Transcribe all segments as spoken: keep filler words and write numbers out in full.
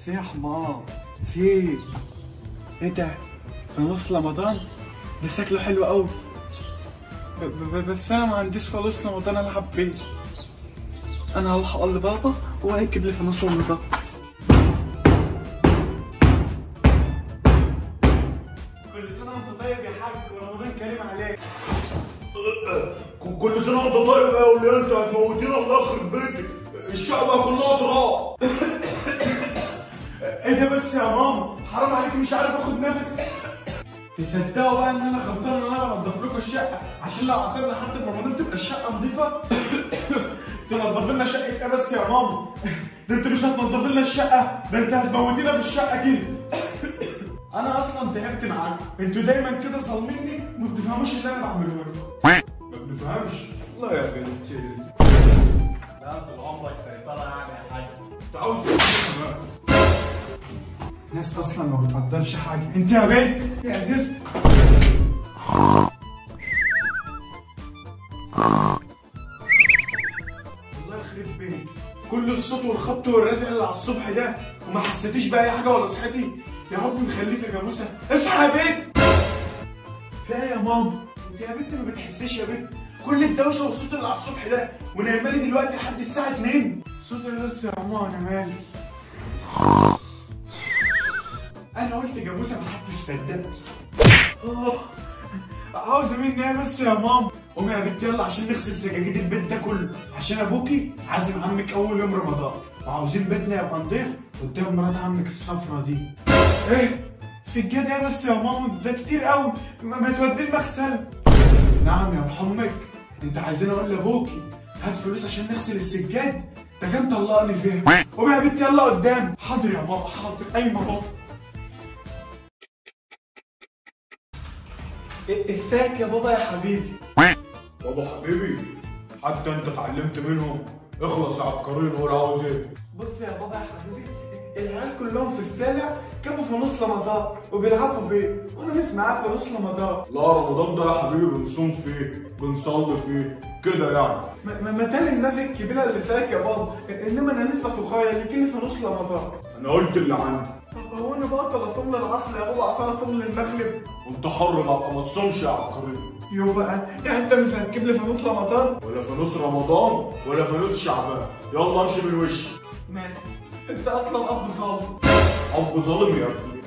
في يا حمار في ايه ده؟ في نص رمضان؟ ده شكله حلو قوي. بس انا ما عنديش فلوس رمضان العب بيه. انا هروح اقول لبابا وهيجيب لي فلوس رمضان. كل سنه وانت طيب يا حاج ورمضان كريم عليك. كل سنه وانت طيب يا وليه، انت هتموتينا الله يخرب بيتك، الشعب كلها تراب. ايه ده بس يا ماما؟ حرام عليك مش عارف اخد نفس. تصدقوا بقى ان انا غلطان ان انا بنضف لكم الشقه عشان لو عصرنا حتى في رمضان تبقى الشقه نظيفه؟ تنضف لنا شقه ايه بس يا ماما؟ ده انت مش هتنضف لنا الشقه، ده انت هتموتينا في الشقه كده. انا اصلا تعبت معاكم، انتوا دايما كده ظالميني وما بتفهموش اللي انا بعمله لكم. ما بنفهمش. الله يا بنتي. لا طول عمرك سيطره يعني يا حاج. انت عاوز ايه كمان؟ ناس اصلا ما بتقدرش حاجه. انت يا بنت يا زفت. الله يخرب بيتك، كل الصوت والخبط والرزق اللي على الصبح ده وما حسيتيش باي حاجه ولا صحتي؟ يا رب مخليك يا جاموسه. اصحى يا بنت. في ايه يا ماما؟ انت يا بنت ما بتحسيش يا بنت؟ كل الدوشه والصوت اللي على الصبح ده ونايمه لي دلوقتي لحد الساعه اتنين. صوت ايه بس يا ماما؟ انا مالي؟ انا قلت جاموسه ما حدش صدقني. اه عاوزه مني ايه بس يا ماما؟ قومي يا بنت يلا عشان نغسل سجاجيد البيت ده كله، عشان ابوكي عازم عمك اول يوم رمضان وعاوزين بيتنا يبقى نضيف قدام مرات عمك الصفرا دي. ايه؟ سجاده ايه بس يا ماما؟ ده كتير قوي، ما, ما تودي المغسله. نعم يا روح امك، انت عايزين اقول لابوكي هات فلوس عشان نغسل السجاد؟ ده كان طلقني فيها. قومي يا بنت يلا قدام. حاضر يا ماما حاضر. ايوه بابا. ازيك يا بابا يا حبيبي؟ بابا حبيبي، حتى انت اتعلمت منهم. اخلص يا عبقري وقول عاوز ايه. بص يا بابا يا حبيبي، العيال كلهم في الشارع كانوا في نص رمضان وبيلعبوا بيه وانا مش معاه في نص رمضان. لا رمضان ده يا حبيبي بنصوم فيه بنصلي فيه كده يعني. ما ما تاني الناس الكبيره اللي فاك يا بابا، انما انا لسه صغير اللي كني في نص رمضان. انا قلت اللي عندي. هو انا بطل اصوم للعصر يا بابا عشان اصوم للمغرب؟ وانت حر بقى ما تصومش يا عبقري. يو بقى يعني انت مش هتجيب لي في نص رمضان؟ ولا في نص رمضان ولا في نص شعبان. يلا امشي من وشي. ماشي. انت اصلا اب ظالم. اب ظالم يا ابني.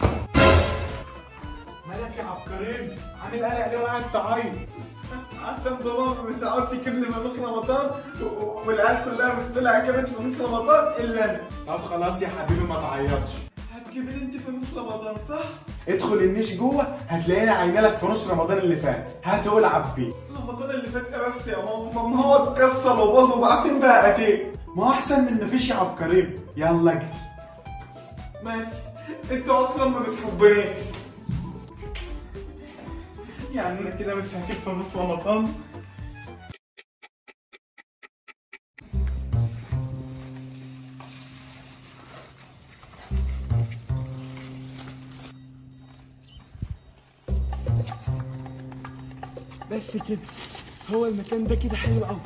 مالك يا عبقري؟ عامل قلق ليه وقاعد تعيط؟ عشان بابا مش عاوز يجيب لي في نص رمضان والعيال كلها بتطلع جابت في نص رمضان الا انا. طب خلاص يا حبيبي ما تعيطش. هتجيب لي انت في نص رمضان صح؟ ادخل النيش جوه هتلاقيني عاينه لك في نص رمضان اللي فات، هات والعب بيه. رمضان اللي فات بس يا ماما، ما هو اتكسر وباظ وبعدين بقى قتيل. ما هو احسن من مفيش يا عبقري. يلا اجري. ماشي. انت اصلا ما بتحبنيش. يعني انا كده مش هجيب في نص رمضان؟ بس كده، هو المكان ده كده حلو قوي.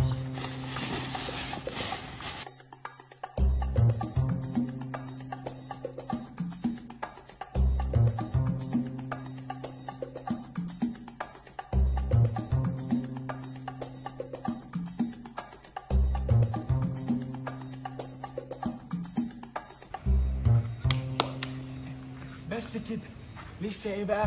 بس كده، لسه ايه بقى؟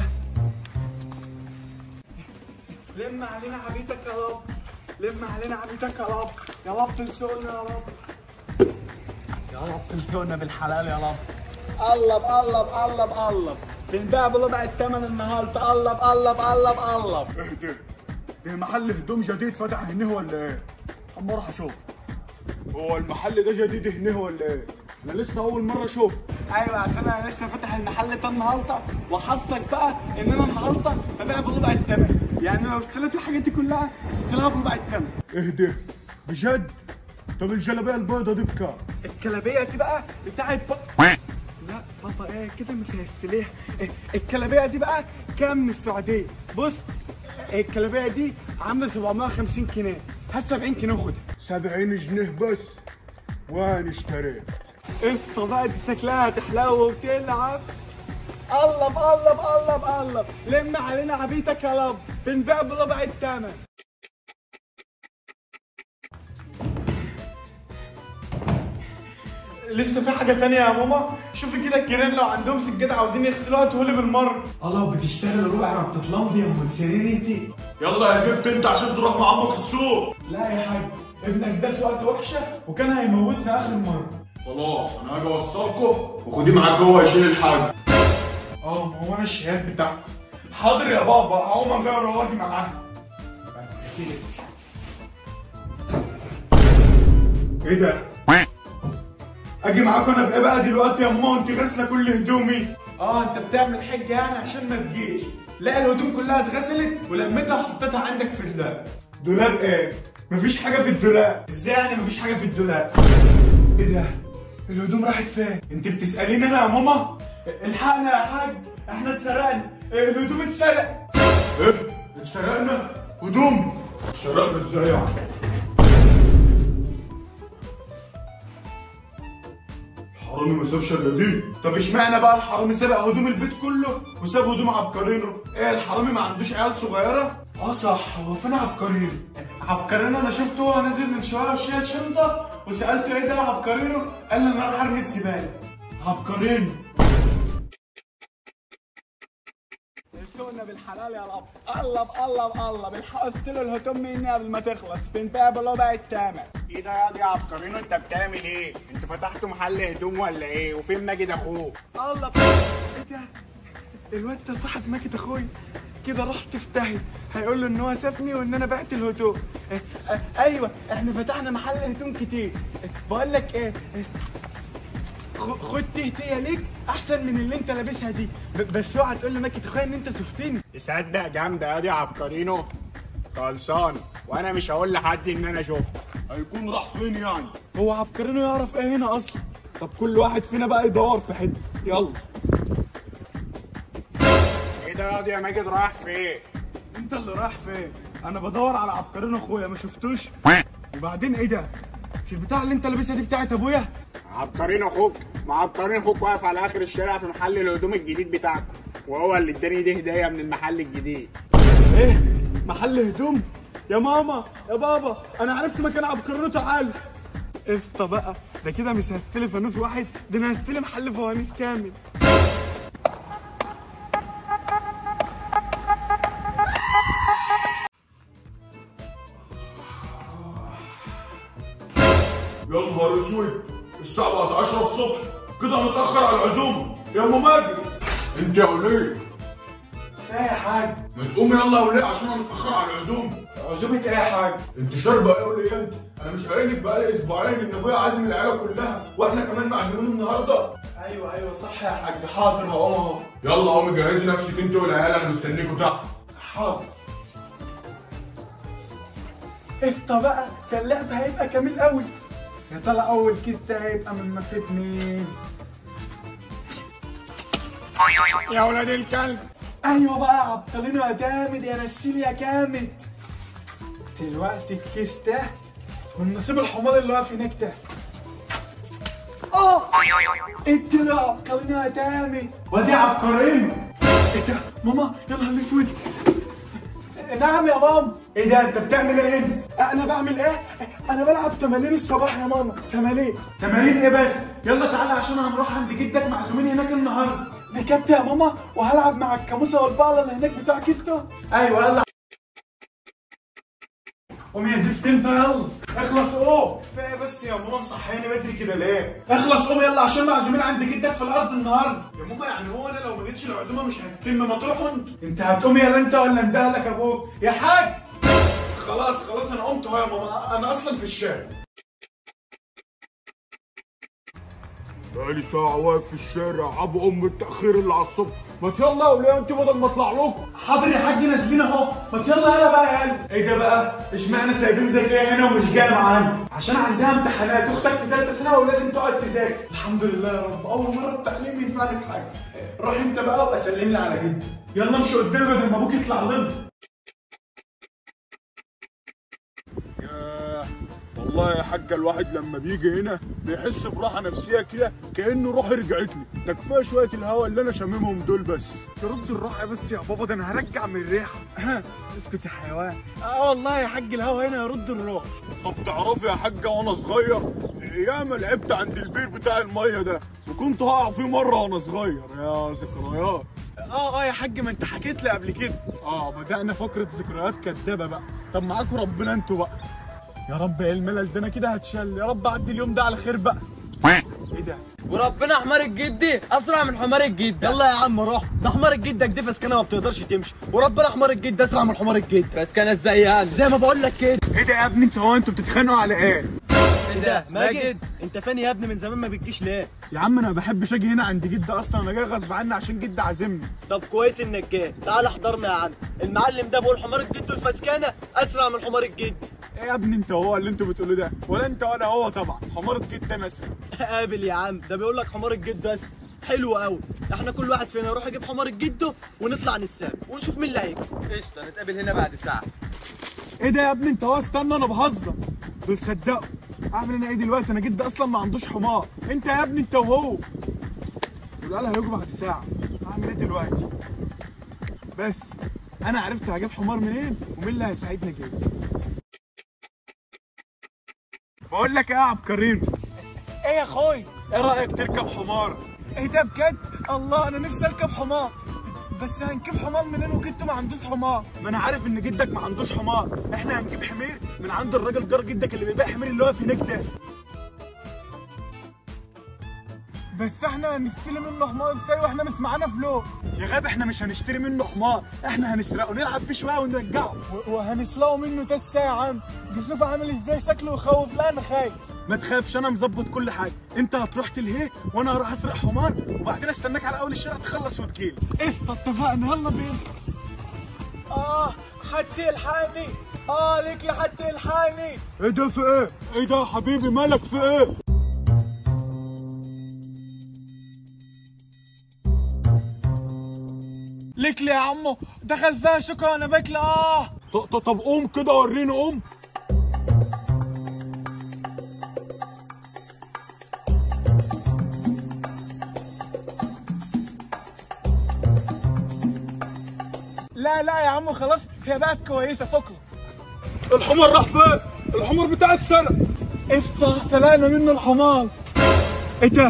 لم علينا عبيتك يا رب، لم علينا عبيتك يا رب، يا رب تنسونا يا رب، يا رب تنسونا بالحلال يا رب. قلب قلب قلب قلب، بنبيع بربع الثمن النهارده. قلب قلب قلب قلب. اهدى، ده محل هدوم جديد فتح هنا ولا ايه؟ اما اروح اشوف. هو المحل ده جديد هنا ولا ايه؟ انا لسه اول مره اشوف. ايوه عشان انا لسه فاتح المحل ده النهارده، وحظك بقى ان انا النهارده ببيع بربع الثمن، يعني لو اشتريت الحاجات دي كلها اشتريها بربع الثمن. اهدى بجد؟ طب الجلابيه البيضه دي بكام؟ الكلابيه دي بقى بتاعت بابا. لا بابا ايه كده مش هيستليها. الكلابيه دي بقى كام من السعوديه. بص الكلابيه دي عامله سبعمية وخمسين جنيه، هات سبعين جنيه خدها. سبعين جنيه بس؟ وانا اشتريت. قصة بقى دي شكلها هتحلو وبتلعب. قلب قلب قلب قلب، لم علينا عبيتك يا لب، بنبيع بربع الثمن. لسه في حاجة تانية يا ماما؟ شوفي كده الجيران لو عندهم سجادة عاوزين يغسلوها تقولي بالمرة. الله بتشتغل ربع ما بتتلمضي يا ام سيرين انت. يلا يا زفت انت عشان تروح مع عمك السوق. لا يا حاج، ابنك ده سواقته وحشة وكان هيموتنا آخر مرة. خلاص انا هاجي اوصلكم وخديه معاك هو يشيل الحاجة. اه ما هو انا الشهاد بتاعه. حاضر يا بابا، هقوم اغير واجي معاه. ايه ده؟ اجي معاك انا بايه بقى دلوقتي يا ماما وانت غاسله كل هدومي؟ اه انت بتعمل حجه يعني عشان ما تجيش. لا الهدوم كلها اتغسلت ولميتها وحطيتها عندك في الدولاب. دولاب ايه؟ مفيش حاجه في الدولاب. ازاي يعني مفيش حاجه في الدولاب؟ ايه ده؟ الهدوم راحت فين؟ انت بتساليني انا يا ماما؟ الحقنا يا حاج، احنا اتسرقنا، الهدوم اتسرقت. ايه؟ اتسرقنا؟ هدوم؟ اتسرقنا ازاي يعني؟ الحرامي ما سابش الا دي. طب اشمعنى بقى الحرامي سرق هدوم البيت كله وساب هدوم عبقرينه؟ ايه الحرامي ما عندوش عيال صغيره؟ اه صح، هو فين عبقرينه؟ عبقرينه انا شفته وهو نازل من شويه وشايل شنطه وسالته ايه ده يا عبقرينه؟ قال لي انا رايح ارمي الزباله. عبقرينه سوقنا بالحلال يا رب. قلب قلب قلب، الحقت له الهدوم مني قبل ما تخلص، بنبيع بربع الثمن. ايه ده يا دي يا عبقرينو انت بتعمل ايه؟ انتوا فتحتوا محل هدوم ولا ايه؟ وفين ماجد اخوك؟ قلب. ايه ده؟ الواد ده صاحب ماجد اخويا، كده رحت في داهيه، هيقول له ان هو سابني وان انا بعت الهدوم. اه اه ايوه احنا فتحنا محل هدوم كتير. اه بقول لك ايه، اه خد تهديه ليك احسن من اللي انت لابسها دي، بس اوعى تقول لماجد اخويا ان انت شفتني. تصدق جامده يا دي يا عبقرينو. خلصان، وانا مش هقول لحد ان انا شفته. هيكون راح فين يعني؟ هو عبقرينو يعرف ايه هنا اصلا؟ طب كل واحد فينا بقى يدور في حته، يلا. ايه ده يا دي يا ماجد رايح فين؟ انت اللي رايح فين؟ انا بدور على عبقرينو اخويا ما شفتوش. وبعدين ايه ده؟ مش البتاع اللي انت لابسها دي بتاعت ابويا؟ عبقرينو اخوك، ما عبقرينو اخوك واقف على اخر الشارع في محل الهدوم الجديد بتاعكم، وهو اللي اداني دي هديه من المحل الجديد. ايه؟ محل هدوم؟ يا ماما يا بابا انا عرفت مكان عبقرينو، تعال. قصه بقى، ده كده مش هستلف فانوس واحد، ده انا هستلم محل فوانيس كامل. يا نهار اسود، الساعة بقت عشرة الصبح، كده متأخر على العزومة. يا ام ماجد انت يا وليه؟ ايه يا حاج؟ ما تقومي يلا يا وليه عشان انا متأخر على العزومة. عزومة ايه يا حاج؟ انت شاربة ايه يا وليه انت؟ انا مش قايل لك بقالي اسبوعين ان ابويا عازم العيلة كلها واحنا كمان معزومين النهارده؟ ايوه ايوه صح يا حاج، حاضر هقوم اهو. يلا قومي جهزي نفسك انت والعيال، انا مستنيكوا تحت. حاضر. قشطة بقى، ده اللعب هيبقى جميل قوي. يا ترى اول كيس ده هيبقى من مسيرة مين؟ يا ولاد الكلب. ايوه بقى يا عبقرينو يا جامد يا نسيل يا جامد. دلوقتي الكيس ده من نصيب الحمار اللي واقف هناك ده. اه انت يا عبقرينو يا جامد. وادي عبقرينو. ايه ده؟ ماما يا نهار اسود. نعم يا ماما. ايه ده انت بتعمل ايه هنا؟ انا بعمل ايه؟ انا بلعب تمارين الصباح يا ماما. تمارين؟ تمارين ايه بس؟ يلا تعالى عشان هنروح عند جدك معزومين هناك النهارده. بجد يا ماما؟ وهلعب مع الكاموسه والبقره اللي هناك بتاعك انت؟ ايوه يلا. قوم يا زفت انت يلا. اخلص قوم. كفايه بس يا ماما مصحياني بدري كده ليه؟ اخلص قوم يلا عشان معزومين عند جدك في الارض النهارده. يا ماما يعني هو انا لو ما جيتش العزومه مش هتتم، ما تروحوا انتوا. انت هتقوم يلا انت ولا اندهلك ابوك؟ يا حاج خلاص خلاص انا قمت اهو يا ماما، انا اصلا في الشارع. بقالي ساعة واقف في الشارع، ابو ام التأخير اللي على الصبح. ما يلا يا وليه انت بدل ما اطلع لكم. حاضر يا حاج نازلين اهو، ما يلا يلا بقى يا قلب. ايه ده بقى؟ اشمعنى سايبين زكيه هنا ومش جايه معانا؟ عشان عندها امتحانات، اختك في ثالثه سنه ولازم تقعد تذاكر. الحمد لله يا رب، اول مره التعليم ينفعني في حاجه. روح انت بقى وابقى سلم لي على جدي. يلا امشي قدامي بدل ما ابوك يطلع لنا. والله يا حاجه الواحد لما بيجي هنا بيحس براحه نفسيه كده كانه روحي رجعت له. ده كفايه شويه الهوا اللي انا شاممهم دول بس. ترد الراحه بس يا بابا، ده انا هرجع من الريحه. اسكت يا حيوان. اه والله يا حاج الهوا هنا يرد الروح. طب تعرفي يا حاجه وانا صغير ياما لعبت عند البير بتاع الميه ده وكنت هقع فيه مره وانا صغير. يا ذكريات. اه اه يا حاج، ما انت حكيت لي قبل كده. اه بدأنا فقرة ذكريات كدابة بقى. طب معاكم ربنا انتوا بقى. يا رب ايه الملل ده، انا كده هتشل. يا رب اعدي اليوم ده على خير بقى. ايه ده؟ وربنا حمار الجدي اسرع من حمار الجد. يلا يا عم روح، ده حمار الجدك دي فسكنه ما بتقدرش تمشي، وربنا حمار الجد اسرع من حمار الجد. بس كان ازاي يعني؟ زي ما بقول لك كده. ايه ده يا ابني انت، هو انتوا بتتخانقوا على ايه؟ ايه ده ماجد؟ انت فين يا ابني؟ من زمان ما بتجيش ليه؟ يا عم انا ما بحبش اجي هنا عند جد اصلا، انا جاي غصب عني عشان جد عازمني. طب كويس انك جاي، تعال احضرنا يا عم. المعلم ده بيقول حمار الجد والفسكانه اسرع من حمار الجد. ايه يا ابني انت هو اللي انتوا بتقولوه ده؟ ولا انت ولا هو طبعا. حمار الجد ده مثلا. قابل يا عم، ده بيقول لك حمار الجد اسرع. حلو قوي، احنا كل واحد فينا يروح يجيب حمار الجد ونطلع نسابق ونشوف مين اللي هيكسب. قشطه، نتقابل هنا بعد ساعه. ايه ده يا ابني انت، هو استنى انا بهزر. دول صدقوا. اعمل انا ايه دلوقتي؟ انا جد اصلا ما عندوش حمار. انت يا ابني انت وهو. دول قال هيجوا بعد ساعه. اعمل ايه دلوقتي؟ بس انا عرفت هجيب حمار منين ومين اللي هيساعدني اجيبه. بقول لك ايه يا عبقرين؟ ايه يا اخوي؟ ايه رايك تركب حمار؟ ايه ده بجد؟ الله انا نفسي اركب حمار، بس هنجيب حمار منين وجدته ما عندوش حمار؟ ما انا عارف ان جدك ما عندوش حمار، احنا هنجيب حمير من عند الراجل جار جدك اللي بيبيع حمير اللي واقف هناك ده. بس احنا هنستلم منه حمار ازاي واحنا مش معانا فلوس؟ يا غاب احنا مش هنشتري منه حمار، احنا هنسرقه نلعب بيه شويه ونرجعه. وهنسلقه منه تلات ساعة يا عم. دي شوف عامل ازاي، شكله يخوف. لا انا خايف. ما تخافش انا مظبط كل حاجه، انت هتروح تلهيه وانا هروح اسرق حمار وبعدين استناك على اول الشارع تخلص وتجيلي. قشطة اتفقنا، يلا بينا. اه حد يلحقني، اه ليك يا حد يلحقني. ايه ده في ايه؟ ايه ده يا حبيبي مالك في ايه؟ ليك لي يا عمو، دخل فيها شوكة وانا باكله. اه طب قوم كده وريني، قوم. لا لا يا عمو خلاص، هي بقت كويسة فكره. الحمار راح فين؟ الحمار بتاعي اتسرق. قشطة سرقنا منه الحمار. ايه ده؟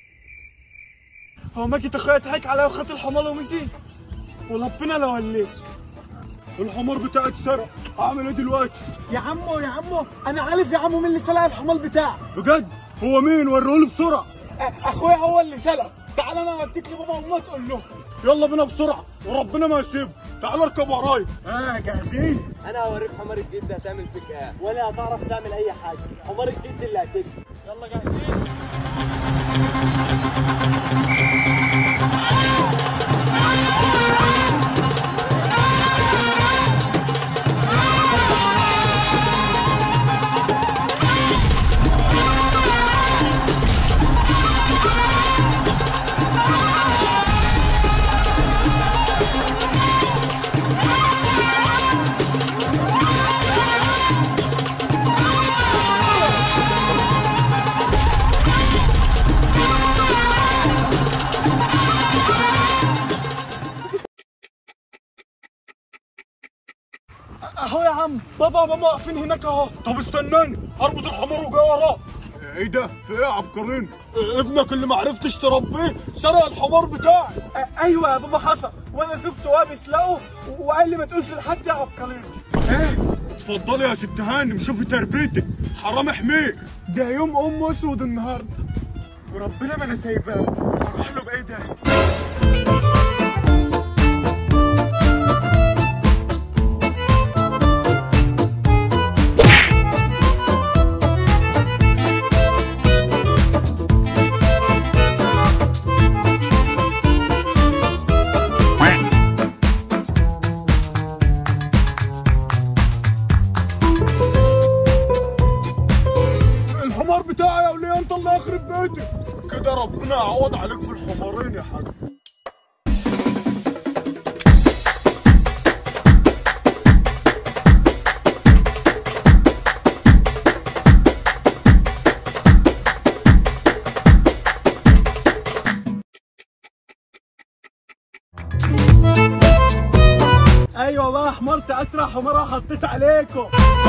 هو ماكي اخويا ضحك عليا وخد الحمار ومشي؟ وربنا لو وليت. الحمار بتاعي اتسرق، اعمل ايه دلوقتي؟ يا عمو يا عمو انا عارف يا عمو مين اللي سرق الحمار بتاعك. بجد؟ هو مين؟ وريهولي بسرعه. اخويا هو اللي سرق. تعال انا اوديك لبابا وما تقول له. يلا بينا بسرعه وربنا ما يسيبه. تعالوا اركب ورايا. اه جاهزين؟ انا هوريك حمار الجد هتعمل فيك ايه. ولا هتعرف تعمل اي حاجه، حمار الجد اللي هتكسب. يلا جاهزين؟ اهو يا عم، بابا وماما واقفين هناك اهو. طب استناني هربط الحمار وجاي وراه. ايه ده؟ في ايه يا عبقرين؟ ابنك اللي ما عرفتش تربيه سرق الحمار بتاعي. ايوه يا بابا حصل، وانا شفته وهو بيسلقه وقال لي ما تقولش لحد يا عبقرين. ايه؟ اتفضلي يا ست هانم شوفي تربيتك، حرام حمير. ده يوم ام اسود النهارده وربنا ما انا سايباه. اروح له بايه ده؟ الحمار بتاعي يا وليه انت، الله يخرب بيتك. كده ربنا يعوض عليك في الحمارين يا حاج. كنت اسرع حماره حطيت عليكم.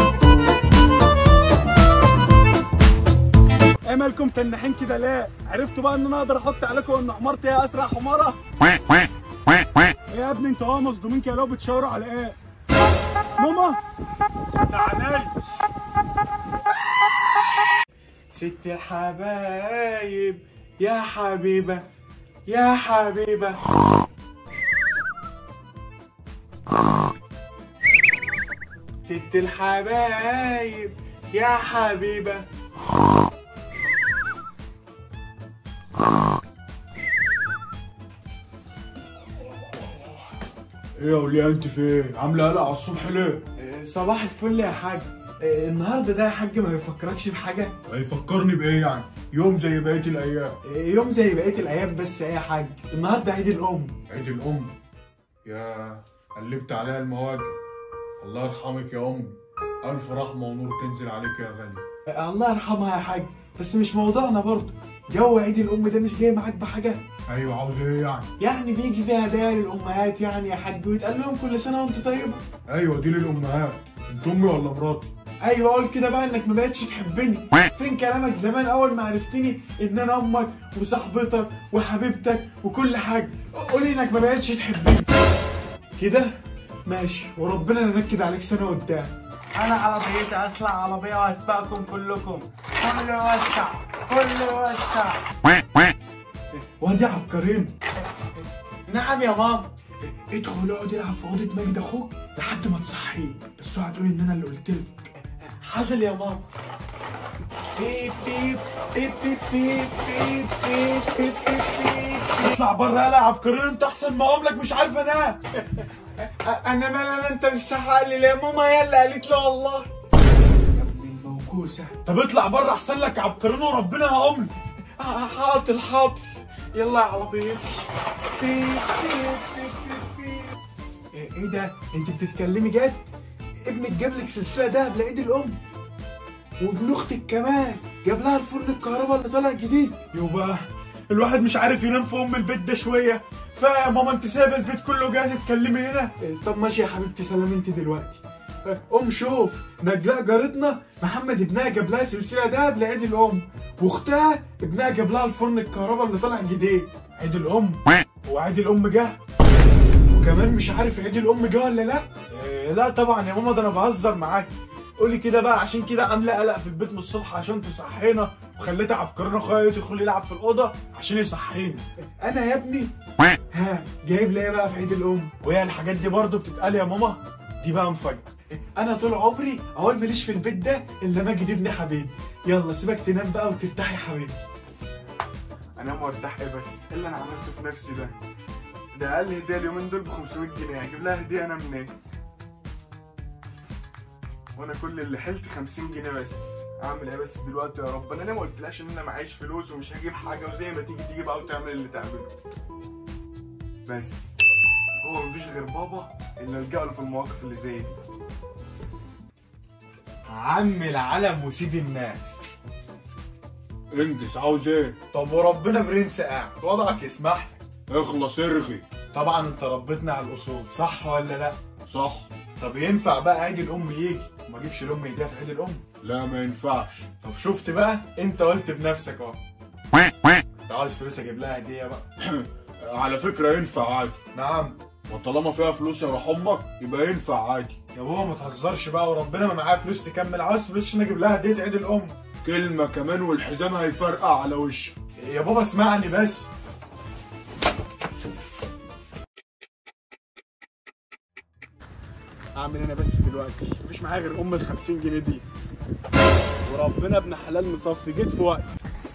ايه مالكم تنحين كده ليه؟ عرفتوا بقى ان انا اقدر احط عليكم ان حمارتي هي اسرع حماره؟ ايه يا ابني انتوا اه مصدومين كده لو بتشاوروا على ايه؟ ماما تعالي. ست الحبايب يا حبيبة يا حبيبة. ست الحبايب يا حبيبة. ايه يا وليه انت فين؟ عامله قلق على الصبح ليه؟ صباح الفل يا حاج. النهارده ده يا حاج ما يفكركش بحاجة؟ هيفكرني بايه يعني؟ يوم زي بقيه الايام. يوم زي بقية الأيام بس يا حاج. النهارده عيد الأم. عيد الام؟ يا قلبت عليها المواجع. الله يرحمك يا ام. الف رحمه ونور تنزل عليك يا غالي. الله يرحمها يا حاج، بس مش موضوعنا برضه. جو عيد الأم ده مش جاي معاك بحاجة؟ ايوه عاوز ايه يعني؟ يعني بيجي فيها هدايا للأمهات يعني يا حاج، ويتقال لهم كل سنة وأنت طيبة. ايوه دي للامهات. انت امي ولا مراتي؟ ايوه قول كده بقى انك ما بقتش تحبني. فين كلامك زمان اول ما عرفتني ان انا امك وصاحبتك وحبيبتك وكل حاجه؟ قول انك ما بقتش تحبني كده. ماشي وربنا ننكد عليك سنه قدام. انا عربيتي اسرع عربيه وهسبقكم كلكم. كله يوسع كله يوسع. وادي عبقرين. نعم يا ماما. ادخل اقعد العب في اوضه ماجد اخوك لحد ما تصحيه، بس اوعى تقول ان انا اللي قلت لك. حاضر يا ماما. بيب بيب بيب بيب بيب بيب بيب بيب بيب. اطلع بره يا عبقرين، انت احسن ما اقوم لك مش عارف انام. انا مال انا انت مستحق لي يا ماما؟ هي اللي قالت لي والله يا ابن الموكوسه. طب اطلع بره احسن لك يا عبقرين وربنا هقوم لك. حاضر حاضر. يلا يا عربيتي. بيب بيب بيب بيب. ايه ده؟ انت بتتكلمي جد؟ ابنك جاب لك سلسله دهب لعيد الام، وابن اختك كمان جاب لها الفرن الكهرباء اللي طالع جديد. يبقى الواحد مش عارف ينام في ام البيت ده شويه. فيا ماما انت سايبه البيت كله جايه تتكلمي هنا؟ طب ماشي يا حبيبتي سلام انت دلوقتي. قوم شوف نجلاء جارتنا محمد ابنها جاب لها سلسله دهب لعيد الام، واختها ابنها جاب لها الفرن الكهرباء اللي طالع جديد. عيد الام وعيد الام جه، وكمان مش عارف عيد الام جه ولا لا؟ إيه لا طبعا يا ماما، ده انا بهزر معاك. قولي كده بقى، عشان كده عامله قلق في البيت من الصبح عشان تصحينا، وخليت عبقرين اخويا يدخل يلعب في الاوضه عشان يصحينا. انا يا ابني ها جايب لي ايه بقى في عيد الام؟ وهي الحاجات دي برضو بتتقال يا ماما؟ دي بقى مفاجاه. انا طول عمري اقول ماليش في البيت ده الا ماجد ابني حبيبي. يلا سيبك تنام بقى وترتاح يا حبيبي. انام وارتاح ايه بس؟ ايه اللي انا عملته في نفسي ده؟ ده اقل هديه اليومين دول ب خمسمية جنيه، هجيب لها هديه انا منين؟ وانا كل اللي حلت خمسين جنيه بس. اعمل ايه بس دلوقتي يا رب؟ انا ليه ما قلتلهاش ان انا معيش فلوس ومش هجيب حاجه، وزي ما تيجي تيجي بقى وتعمل اللي تعمله. بس هو مفيش غير بابا اللي الجا له في المواقف اللي زي دي. عم العلم وسيد الناس. انجز عاوز ايه؟ طب وربنا برنس قاعد وضعك يسمح لك. اخلص ارغي. طبعا انت ربيتنا على الاصول، صح ولا لا؟ صح. طب ينفع بقى عيد الام يجي وما اجيبش لامي هديه في عيد الام؟ لا ما ينفعش. طب شفت بقى، انت قلت بنفسك اهو. انت عاوز فلوس اجيب لها هديه بقى؟ على فكره ينفع عادي. نعم. وطالما فيها فلوس يا روح امك يبقى ينفع عادي. يا بابا ما تهزرش بقى وربنا ما معايا فلوس تكمل. عاوز فلوس عشان اجيب لها هديه عيد الام. كلمه كمان والحزام هيفرقع على وشك. يا بابا اسمعني بس. اعمل انا بس دلوقتي مفيش معايا غير ام ال خمسين جنيه دي، وربنا ابن حلال مصفي جيت في وقت.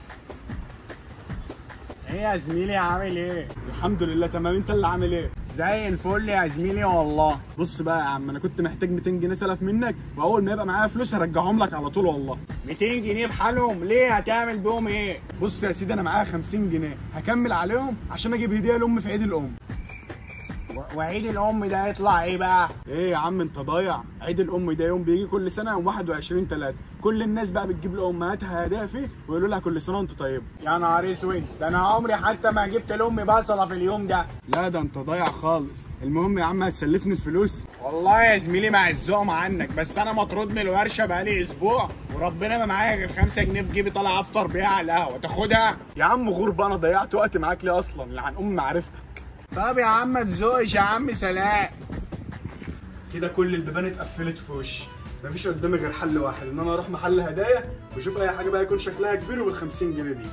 ايه يا زميلي عامل ايه؟ الحمد لله تمام. انت اللي عامل ايه؟ زي الفل يا زميلي والله. بص بقى يا عم، انا كنت محتاج ميتين جنيه سلف منك، واول ما يبقى معايا فلوس هرجعهم لك على طول والله. ميتين جنيه بحالهم ليه؟ هتعمل بيهم ايه؟ بص يا سيدي انا معايا خمسين جنيه هكمل عليهم عشان اجيب هديه لامي في عيد الام. وعيد الام ده يطلع ايه بقى؟ ايه يا عم انت ضايع؟ عيد الام ده يوم بيجي كل سنه يوم واحد وعشرين تلاتة، كل الناس بقى بتجيب لامهاتها هدايا فيه ويقولوا لها كل سنه وانت طيبه. يا نهار اسود، ده انا عمري حتى ما جبت لامي بصله في اليوم ده. لا ده انت ضايع خالص. المهم يا عم هتسلفني الفلوس؟ والله يا زميلي مع الزقم عنك، بس انا مطرود من الورشه بقالي اسبوع وربنا ما معايا غير خمسة جنيه في جيبي طالع افطر بيها على القهوه، تاخدها؟ يا عم غربه انا ضيعت وقت معاك ليه اصلا؟ لعن ام معرفتك. طب يا عم ما تزوقش يا عم، سلام. كده كل البيبان اتقفلت في وشي، مفيش قدامي غير حل واحد، ان انا اروح محل هدايا واشوف اي حاجه بقى يكون شكلها كبير وبال خمسين جنيه دي.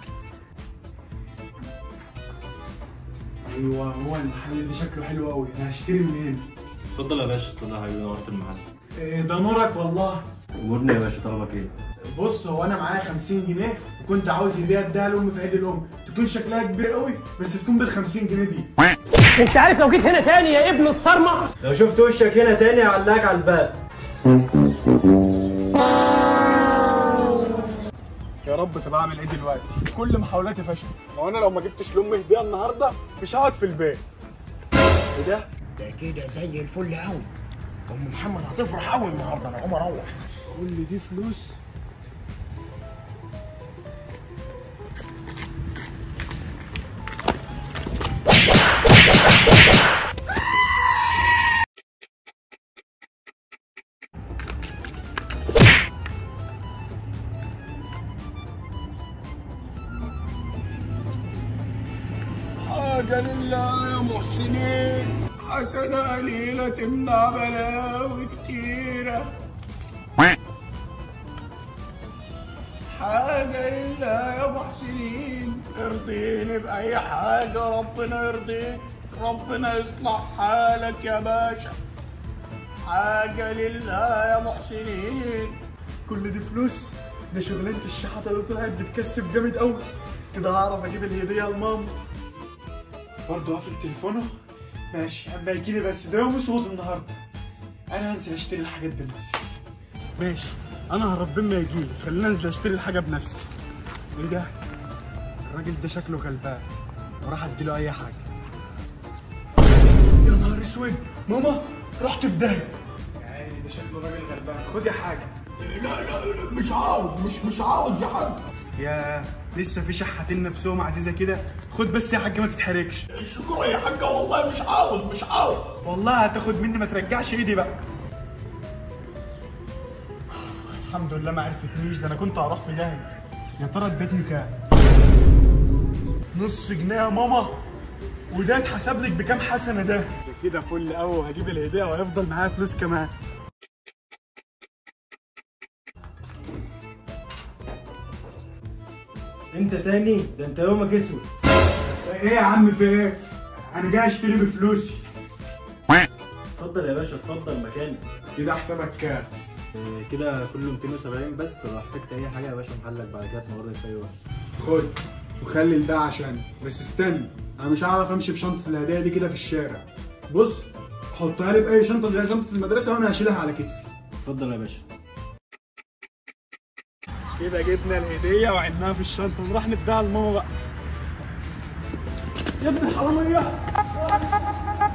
ايوه هو المحل ده شكله حلو قوي، انا هشتري من هنا. اتفضل يا باشا، اتفضل يا حبيبي، نورت المحل. إيه ده نورك والله. امورني يا باشا، طلبك ايه؟ بص هو انا معايا خمسين جنيه وكنت عاوز هديه اديها لامي في عيد الام، تكون شكلها كبير قوي بس تكون بال خمسين جنيه دي. انت عارف لو جيت هنا تاني يا ابن الصرمه، لو شفت وشك هنا تاني هعلقك على الباب. يا رب طب اعمل ايه دلوقتي؟ كل محاولاتي فشلت، لو انا لو ما جبتش لامي هديه النهارده مش هقعد في البيت. ايه ده؟ ده كده زي الفل قوي. ام محمد هتفرح قوي النهارده، انا هقوم اروح. كل دي فلوس؟ حاجة لله يا محسنين، حسنة قليلة تمنع بلاوي كتيرة. حاجة لله يا محسنين، ارضيني بأي حاجة ربنا يرضيك، ربنا يصلح حالك يا باشا. حاجة لله يا محسنين. كل دي فلوس؟ ده شغلانة الشحاتة اللي طلعت بتكسب جامد قوي. كده هعرف اجيب الهدية لماما. برضه قافل تليفونه؟ ماشي اما يجيلي، بس ده يوم اسود النهارده. انا هنزل اشتري الحاجات بنفسي. ماشي انا هربين ما يجيلي، خلينا انزل اشتري الحاجة بنفسي. ايه ده؟ الراجل ده شكله غلبان، وراح اديله اي حاجة. يا نهار اسود، ماما رحت في داهية. يعني ده شكله راجل غلبان، خد يا حاجة. لا لا مش عاوز، مش مش عاوز يا حاج. يا لسه في شحاتين نفسهم عزيزة كده، خد بس يا حاج ما تتحركش. شكرا يا حاجة والله مش عاوز مش عاوز. والله هتاخد مني ما ترجعش ايدي بقى. الحمد لله ما عرفتنيش، ده انا كنت هروح في داهية. يا ترى ادتني كام؟ نص جنيه يا ماما، وده اتحسب لك بكام حسنة ده؟ ده كده فل قوي، وهجيب الهدية وهيفضل معايا فلوس كمان. انت تاني؟ ده انت يومك اسود. ايه يا عم في ايه؟ انا جاي اشتري بفلوسي. اتفضل يا باشا، اتفضل مكانك. كده حسابك كام؟ إيه كده كله ميتين وسبعين بس، لو احتجت اي حاجه يا باشا محلك بعد كده تنورني في اي وقت. خد وخلي الباقي عشاني، بس استنى انا مش هعرف امشي بشنطه الهدايا دي كده في الشارع. بص حطها لي في اي شنطه زي شنطه المدرسه وانا هشيلها على كتفي. اتفضل يا باشا. كده جبنا الهدية وعناها في الشنطة، نروح نديها لماما بقى. يا ابن الحرامية!